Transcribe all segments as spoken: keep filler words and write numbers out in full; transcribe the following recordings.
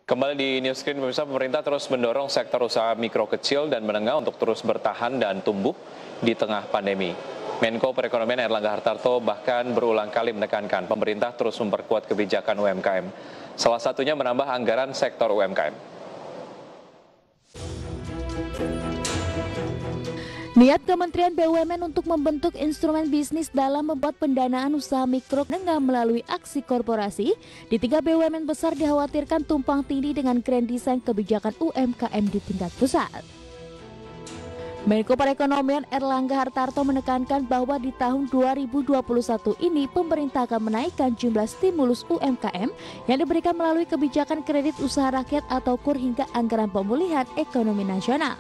Kembali di News Screen, pemirsa, pemerintah terus mendorong sektor usaha mikro kecil dan menengah untuk terus bertahan dan tumbuh di tengah pandemi. Menko Perekonomian Erlangga Hartarto bahkan berulang kali menekankan pemerintah terus memperkuat kebijakan U M K M. Salah satunya menambah anggaran sektor U M K M. Niat Kementerian B U M N untuk membentuk instrumen bisnis dalam membuat pendanaan usaha mikro menengah melalui aksi korporasi di tiga B U M N besar dikhawatirkan tumpang tindih dengan grand design kebijakan U M K M di tingkat pusat. Menko Perekonomian Erlangga Hartarto menekankan bahwa di tahun dua ribu dua puluh satu ini pemerintah akan menaikkan jumlah stimulus U M K M yang diberikan melalui kebijakan kredit usaha rakyat atau KUR hingga anggaran pemulihan ekonomi nasional.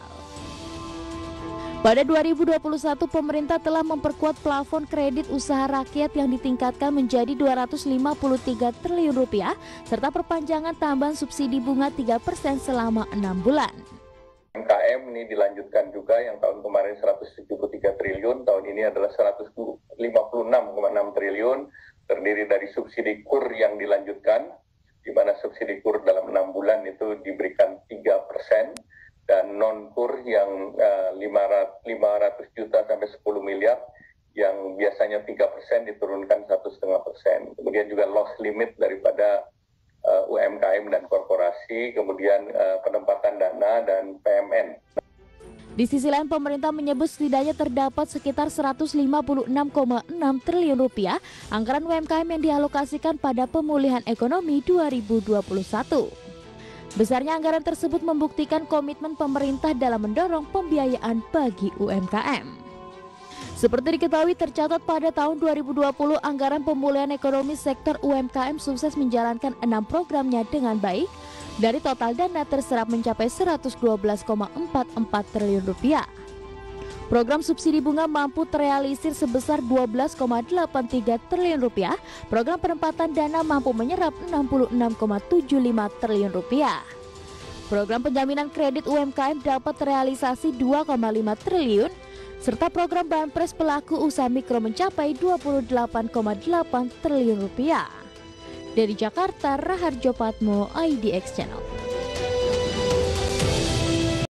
Pada dua ribu dua puluh satu, pemerintah telah memperkuat plafon kredit usaha rakyat yang ditingkatkan menjadi dua ratus lima puluh tiga triliun rupiah serta perpanjangan tambahan subsidi bunga tiga persen selama enam bulan. U M K M ini dilanjutkan juga yang tahun kemarin seratus tujuh puluh tiga triliun, tahun ini adalah seratus lima puluh enam koma enam triliun, terdiri dari subsidi KUR yang dilanjutkan, di mana subsidi KUR dalam enam bulan itu diberikan tiga persen, dan non-KUR yang uh, lima ratus juta sampai sepuluh miliar yang biasanya tiga persen diturunkan satu koma lima persen. Kemudian juga loss limit daripada uh, U M K M dan korporasi, kemudian uh, penempatan dana dan P M N. Di sisi lain, pemerintah menyebut setidaknya terdapat sekitar seratus lima puluh enam koma enam triliun rupiah anggaran U M K M yang dialokasikan pada pemulihan ekonomi dua ribu dua puluh satu. Besarnya anggaran tersebut membuktikan komitmen pemerintah dalam mendorong pembiayaan bagi U M K M. Seperti diketahui, tercatat pada tahun dua ribu dua puluh anggaran pemulihan ekonomi sektor U M K M sukses menjalankan enam programnya dengan baik. Dari total dana terserap mencapai seratus dua belas koma empat empat triliun rupiah. Program subsidi bunga mampu terrealisir sebesar dua belas koma delapan tiga triliun rupiah. Program penempatan dana mampu menyerap enam puluh enam koma tujuh lima triliun rupiah. Program penjaminan kredit U M K M dapat terrealisasi dua koma lima triliun, serta program Banpres pelaku usaha mikro mencapai dua puluh delapan koma delapan triliun rupiah. Dari Jakarta, Raharjo Patmo, I D X Channel.